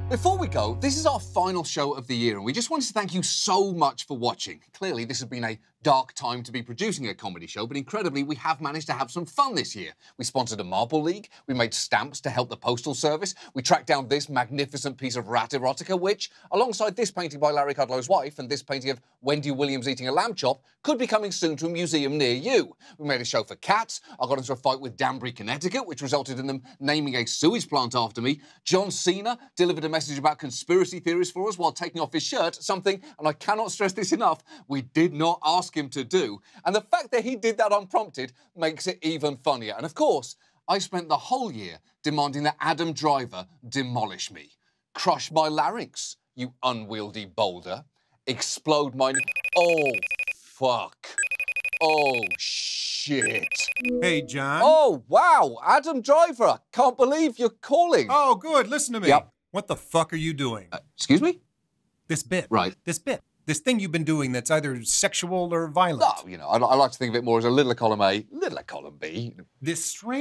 Before we go, this is our final show of the year, and we just wanted to thank you so much for watching. Clearly, this has been a dark time to be producing a comedy show, but incredibly, we have managed to have some fun this year. We sponsored a marble league, we made stamps to help the postal service, we tracked down this magnificent piece of rat erotica, which, alongside this painting by Larry Kudlow's wife and this painting of Wendy Williams eating a lamb chop, could be coming soon to a museum near you. We made a show for cats, I got into a fight with Danbury, Connecticut, which resulted in them naming a sewage plant after me. John Cena delivered a message about conspiracy theories for us while taking off his shirt, something, and I cannot stress this enough, we did not ask him to do. And the fact that he did that unprompted makes it even funnier. And of course, I spent the whole year demanding that Adam Driver demolish me. Crush my larynx, you unwieldy boulder. Explode my... Oh, fuck. Oh, shit. Hey, John. Oh, wow, Adam Driver. Can't believe you're calling. Oh, good. Listen to me. Yep. What the fuck are you doing? Excuse me? This bit. Right. This bit. This thing you've been doing that's either sexual or violent. Oh, you know, I like to think of it more as a little column A, little column B. This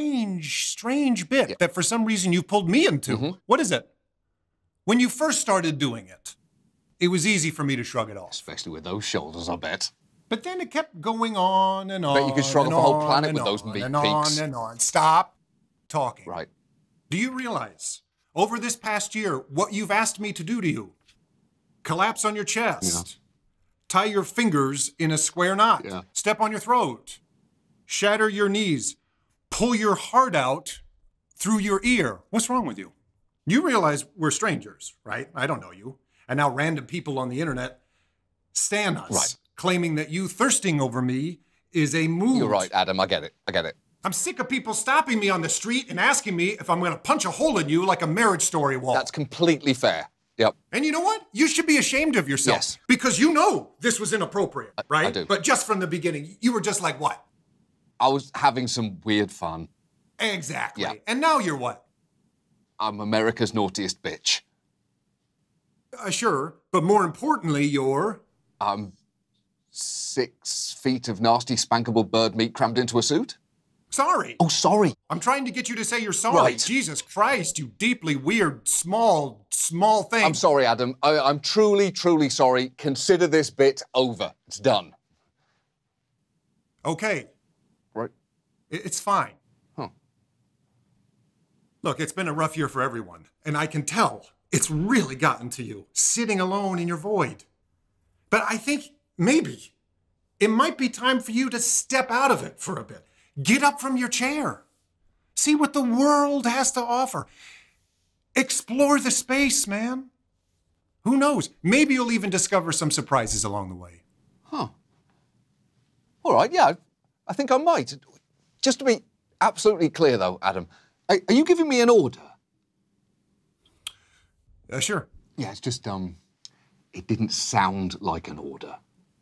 strange bit that for some reason you pulled me into. What is it? When you first started doing it, it was easy for me to shrug it off. Especially with those shoulders, I bet. But then it kept going on and on. Bet you could shrug off the whole planet with those meat peaks. peaks. On and on. Stop talking. Right. Do you realize, over this past year, what you've asked me to do to you? Collapse on your chest. Tie your fingers in a square knot. Step on your throat. Shatter your knees. Pull your heart out through your ear. What's wrong with you? You realize we're strangers, right? I don't know you. And now random people on the internet stan us, claiming that you thirsting over me is a mood. You're right, Adam. I get it. I get it. I'm sick of people stopping me on the street and asking me if I'm going to punch a hole in you like a Marriage Story wall. That's completely fair. Yep. And you know what? You should be ashamed of yourself. Yes. Because you know this was inappropriate, right? I do. But just from the beginning, you were just like, what? I was having some weird fun. Exactly. Yeah. And now you're what? I'm America's naughtiest bitch. Sure. But more importantly, you're... I'm 6 feet of nasty, spankable bird meat crammed into a suit? Sorry. Oh, sorry. I'm trying to get you to say you're sorry. Right. Jesus Christ, you deeply weird, small thing. I'm sorry, Adam. I'm truly, truly sorry. Consider this bit over. It's done. Okay. Right. It's fine. Huh. Look, it's been a rough year for everyone, and I can tell it's really gotten to you, sitting alone in your void. But I think maybe it might be time for you to step out of it for a bit. Get up from your chair. See what the world has to offer. Explore the space, man. Who knows? Maybe you'll even discover some surprises along the way. Huh. All right, yeah, I think I might. Just to be absolutely clear, though, Adam, are you giving me an order? Sure. Yeah, it's just, it didn't sound like an order.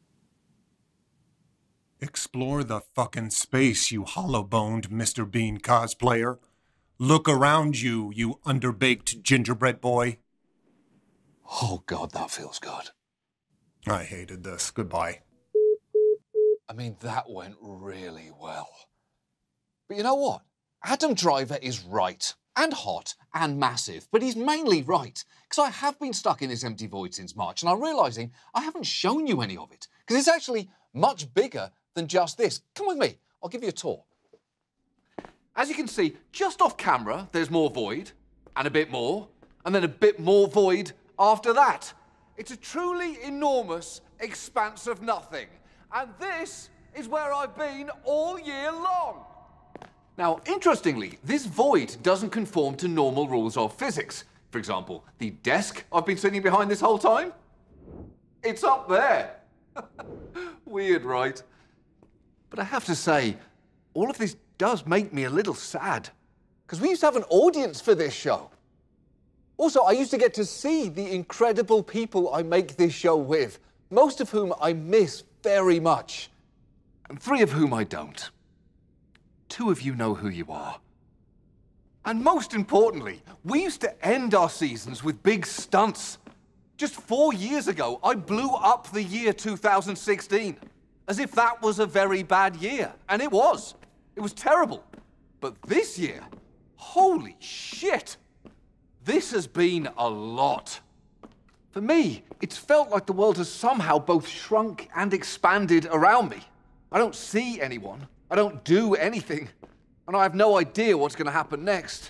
Explore the fucking space, you hollow-boned Mr. Bean cosplayer. Look around you, you underbaked gingerbread boy. Oh, God, that feels good. I hated this. Goodbye. I mean, that went really well. But you know what? Adam Driver is right. And hot and massive. But he's mainly right. Because I have been stuck in this empty void since March, and I'm realising I haven't shown you any of it. Because it's actually much bigger than just this. Come with me. I'll give you a tour. As you can see, just off camera, there's more void, and a bit more, and then a bit more void after that. It's a truly enormous expanse of nothing. And this is where I've been all year long. Now, interestingly, this void doesn't conform to normal rules of physics. For example, the desk I've been sitting behind this whole time, it's up there. Weird, right? But I have to say, all of this does make me a little sad. Because we used to have an audience for this show. Also, I used to get to see the incredible people I make this show with, most of whom I miss very much, and 3 of whom I don't. 2 of you know who you are. And most importantly, we used to end our seasons with big stunts. Just 4 years ago, I blew up the year 2016. As if that was a very bad year. And it was. It was terrible. But this year, holy shit. This has been a lot. For me, it's felt like the world has somehow both shrunk and expanded around me. I don't see anyone, I don't do anything, and I have no idea what's going to happen next.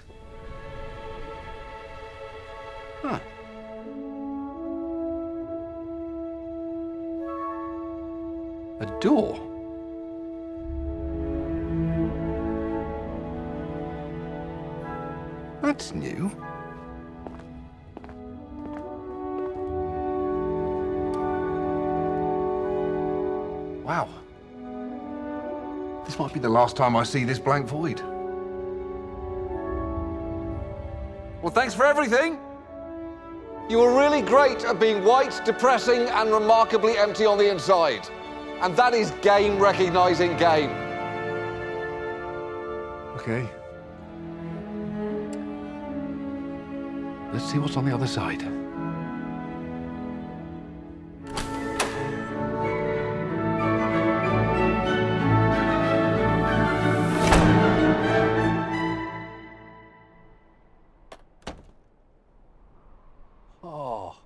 Huh. A door. That's new. Wow. This might be the last time I see this blank void. Well, thanks for everything. You were really great at being white, depressing, and remarkably empty on the inside. And that is game recognizing game. Okay. Let's see what's on the other side. Oh,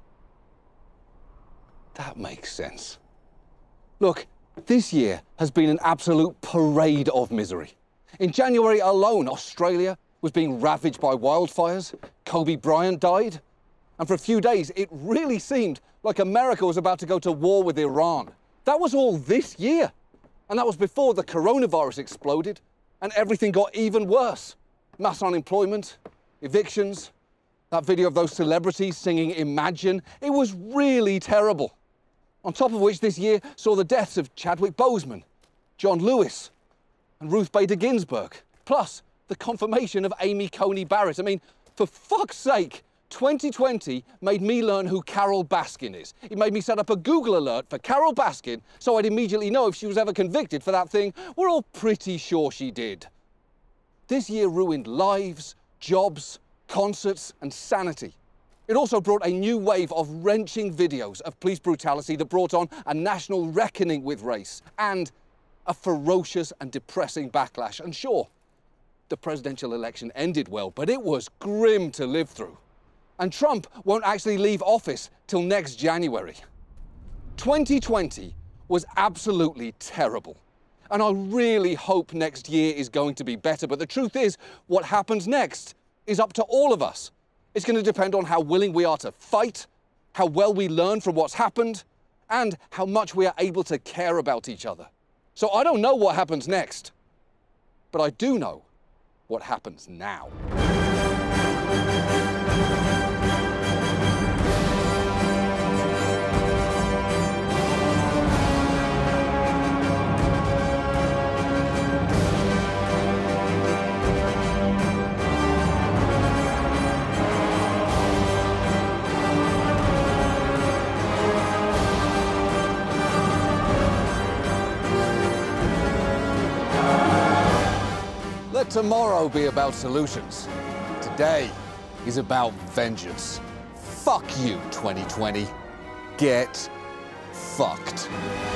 that makes sense. Look, this year has been an absolute parade of misery. In January alone, Australia was being ravaged by wildfires, Kobe Bryant died, and for a few days it really seemed like America was about to go to war with Iran. That was all this year, and that was before the coronavirus exploded and everything got even worse. Mass unemployment, evictions, that video of those celebrities singing Imagine, it was really terrible. On top of which this year saw the deaths of Chadwick Boseman, John Lewis, and Ruth Bader Ginsburg, plus the confirmation of Amy Coney Barrett. I mean, for fuck's sake, 2020 made me learn who Carol Baskin is. It made me set up a Google alert for Carol Baskin so I'd immediately know if she was ever convicted for that thing we're all pretty sure she did. This year ruined lives, jobs, concerts, and sanity. It also brought a new wave of wrenching videos of police brutality that brought on a national reckoning with race and a ferocious and depressing backlash. And sure, the presidential election ended well, but it was grim to live through. And Trump won't actually leave office till next January. 2020 was absolutely terrible. And I really hope next year is going to be better. But the truth is, what happens next is up to all of us. It's going to depend on how willing we are to fight, how well we learn from what's happened, and how much we are able to care about each other. So I don't know what happens next, but I do know what happens now. Let tomorrow be about solutions. Today is about vengeance. Fuck you, 2020. Get fucked.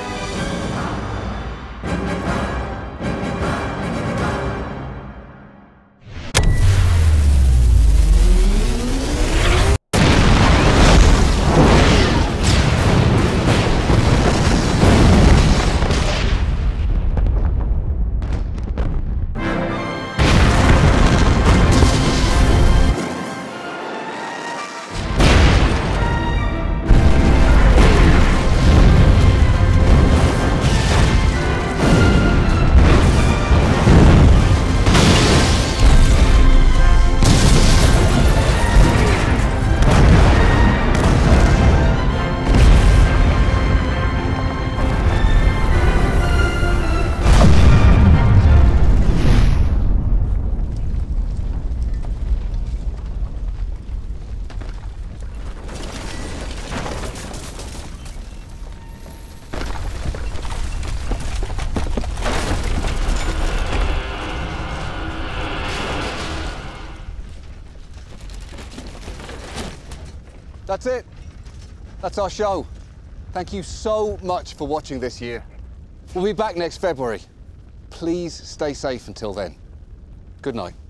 That's it. That's our show. Thank you so much for watching this year. We'll be back next February. Please stay safe until then. Good night.